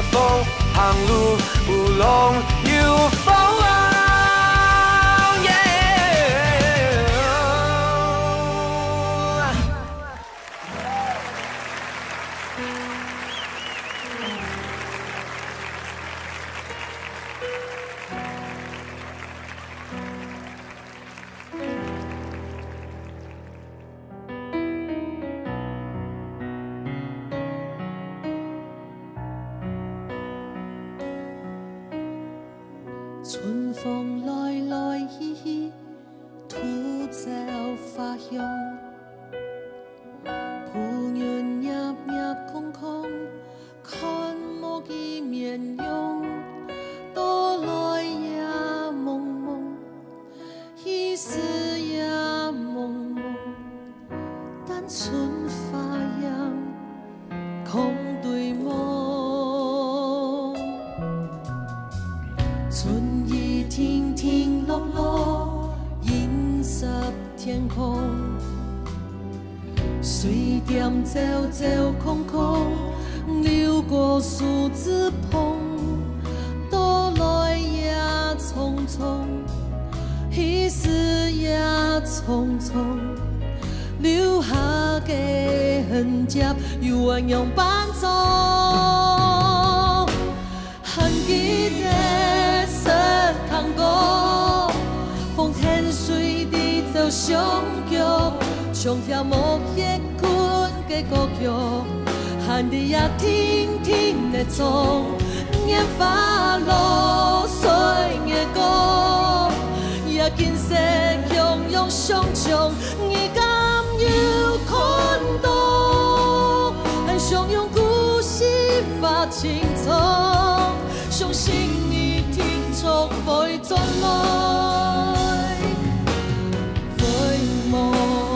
风，航路无龙有风啊。 春风来来去去，土鸟花香。浮云夜夜空空，看无伊面容。到来也蒙蒙，彼时也蒙蒙。但春花样，空对梦。春意停停落落，映湿天空。水点走走空空，流过树枝棚。到来也匆匆，彼时也匆匆。留下的痕迹，犹原样伴奏。还记得石塘歌，风天水地走相约，唱跳木叶困的歌曲，喊你也听听的唱，烟花落水的歌，也金色汹涌上唱，你敢有看到？俺相拥故事发青草，相信你天速会转来，回望。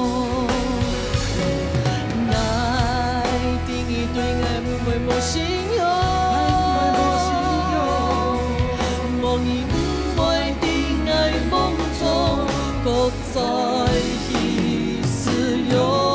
那定义对爱不会无信用，望伊不会伫爱梦中搁再去使用。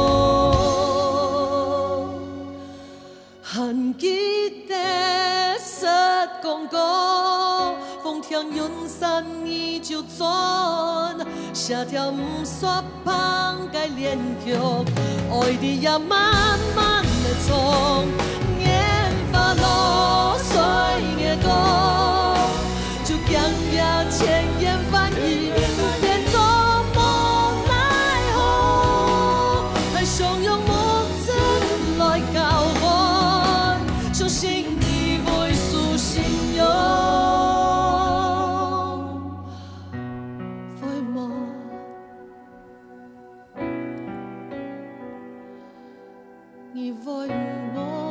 还记得石公歌，风听云散依旧转，写条不煞芳的恋曲，爱你也慢慢的唱，烟花落水的歌，就强也千言万语，变作无奈何，爱相拥梦真来交换，相信你会输信用，回望。你为我。